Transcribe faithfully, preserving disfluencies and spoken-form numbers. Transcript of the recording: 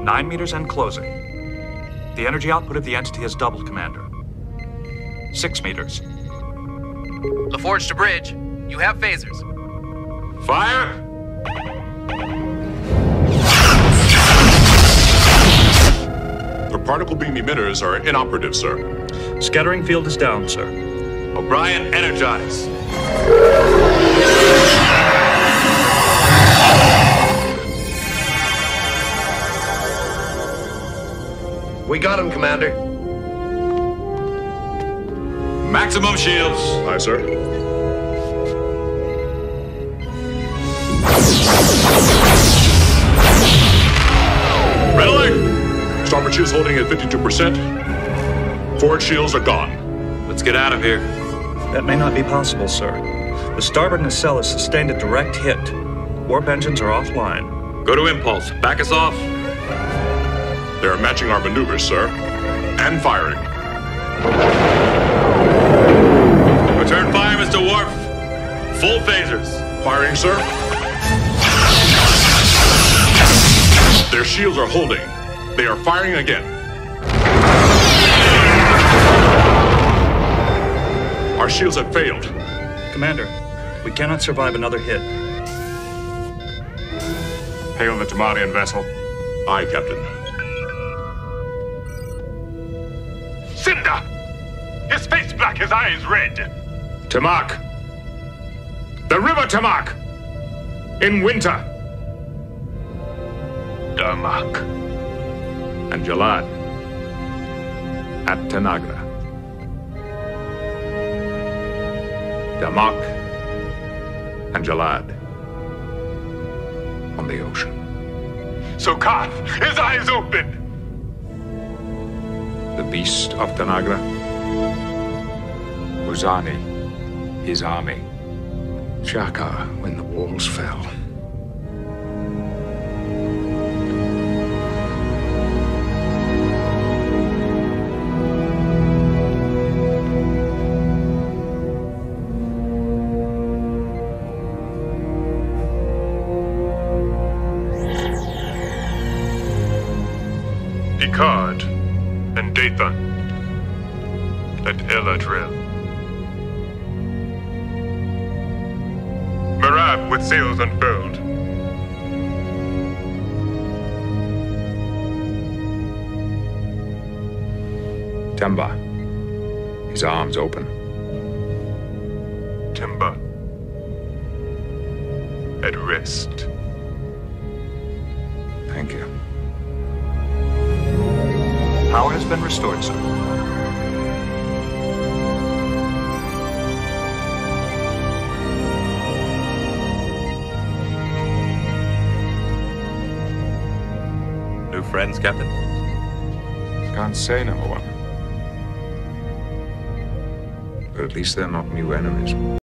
Nine meters and closing. The energy output of the entity has doubled, Commander. Six meters. LaForge to bridge. You have phasers. Fire! The particle beam emitters are inoperative, sir. Scattering field is down, sir. O'Brien, energize. We got him, Commander. Maximum shields. Aye, sir. Red alert! Starboard shields holding at fifty-two percent. Forward shields are gone. Let's get out of here. That may not be possible, sir. The starboard nacelle has sustained a direct hit. Warp engines are offline. Go to impulse. Back us off. They are matching our maneuvers, sir. And firing. Return fire, Mister Worf. Full phasers. Firing, sir. Their shields are holding. They are firing again. Our shields have failed. Commander, we cannot survive another hit. Hail the Tamarian vessel. Aye, Captain. Cinder! His face black, his eyes red. Darmok. The river Darmok. In winter. Darmok. And Jalad. At Tanagra. Darmok and Jalad. On the ocean. So Koth, his eyes open. The beast of Tanagra. Uzani, his army. Shaka when the walls fell. Picard and Dathan. Let Ella drill. Marab with sails unfurled. Temba, his arms open. Timber. At rest. Thank you. Power has been restored, sir. New friends, Captain? Can't say, number one. But at least they're not new enemies.